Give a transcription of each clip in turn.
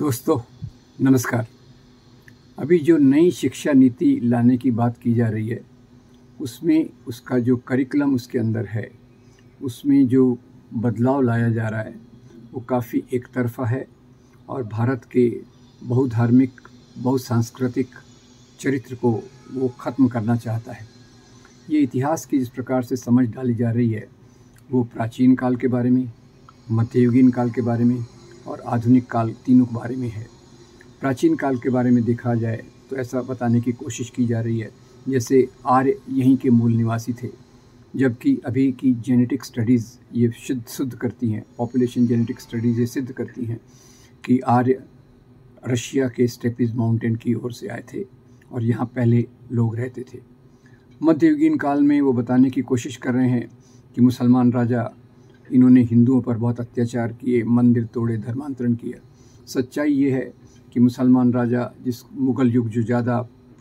दोस्तों नमस्कार। अभी जो नई शिक्षा नीति लाने की बात की जा रही है उसमें उसका जो करिकुलम उसके अंदर है उसमें जो बदलाव लाया जा रहा है वो काफ़ी एक तरफ़ा है और भारत के बहुधार्मिक बहुसांस्कृतिक चरित्र को वो ख़त्म करना चाहता है। ये इतिहास की जिस प्रकार से समझ डाली जा रही है वो प्राचीन काल के बारे में, मध्ययुगीन काल के बारे में और आधुनिक काल तीनों के बारे में है। प्राचीन काल के बारे में देखा जाए तो ऐसा बताने की कोशिश की जा रही है जैसे आर्य यहीं के मूल निवासी थे, जबकि अभी की जेनेटिक स्टडीज़ ये सिद्ध करती हैं, पॉपुलेशन जेनेटिक स्टडीज़ ये सिद्ध करती हैं कि आर्य रशिया के स्टेपिस माउंटेन की ओर से आए थे और यहाँ पहले लोग रहते थे। मध्ययुगीन काल में वो बताने की कोशिश कर रहे हैं कि मुसलमान राजा इन्होंने हिंदुओं पर बहुत अत्याचार किए, मंदिर तोड़े, धर्मांतरण किया। सच्चाई ये है कि मुसलमान राजा जिस मुग़ल युग जो ज़्यादा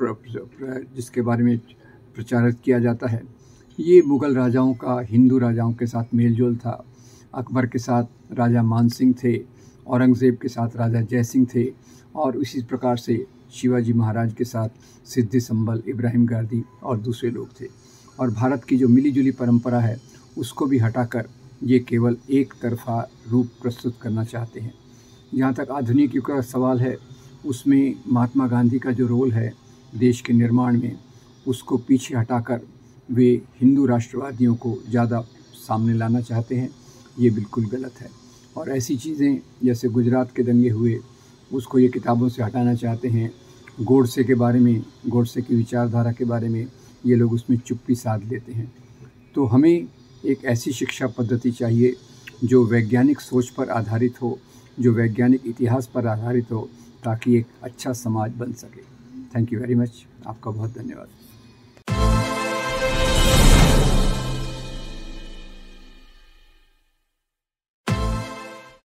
जिसके बारे में प्रचारित किया जाता है, ये मुग़ल राजाओं का हिंदू राजाओं के साथ मेलजोल था। अकबर के साथ राजा मान सिंह थे, औरंगज़ेब के साथ राजा जय सिंह थे और इसी प्रकार से शिवाजी महाराज के साथ सिद्धि संबल, इब्राहिम गादी और दूसरे लोग थे। और भारत की जो मिली-जुली परंपरा है उसको भी हटाकर ये केवल एक तरफ़ा रूप प्रस्तुत करना चाहते हैं। जहाँ तक आधुनिक युग का सवाल है उसमें महात्मा गांधी का जो रोल है देश के निर्माण में उसको पीछे हटाकर वे हिंदू राष्ट्रवादियों को ज़्यादा सामने लाना चाहते हैं। ये बिल्कुल गलत है। और ऐसी चीज़ें जैसे गुजरात के दंगे हुए उसको ये किताबों से हटाना चाहते हैं। गोडसे के बारे में, गोडसे की विचारधारा के बारे में ये लोग उसमें चुप्पी साध लेते हैं। तो हमें एक ऐसी शिक्षा पद्धति चाहिए जो वैज्ञानिक सोच पर आधारित हो, जो वैज्ञानिक इतिहास पर आधारित हो, ताकि एक अच्छा समाज बन सके। Thank you very much. आपका बहुत धन्यवाद।